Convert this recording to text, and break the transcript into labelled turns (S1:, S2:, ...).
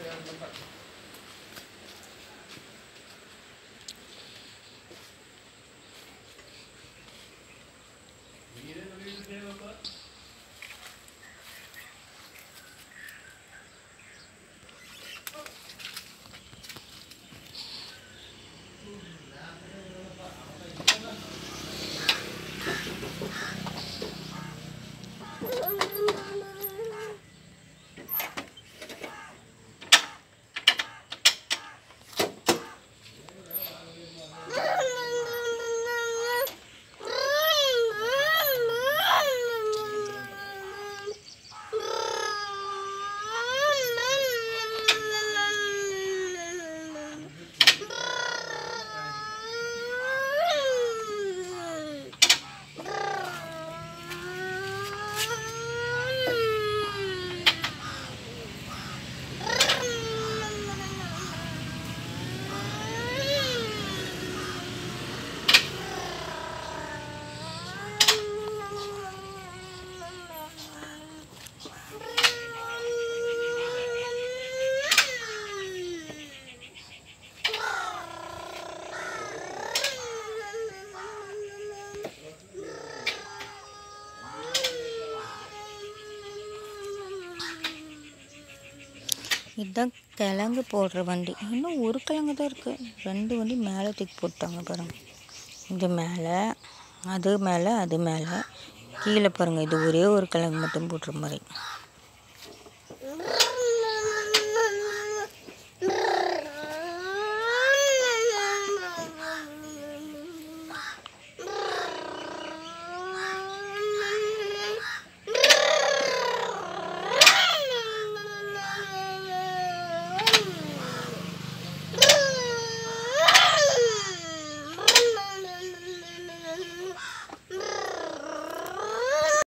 S1: இதுதான் கிழங்கு போடுற வண்டி. இன்னும் ஒரு கிழங்கு தான் இருக்குது. 2 வண்டி மேலே தூக்கி போட்டாங்க பாருங்கள். இது மேலே, அது மேலே, அது மேலே, கீழே பாருங்கள். இது ஒரே ஒரு கிழங்கு மட்டும் போடுற மாதிரி.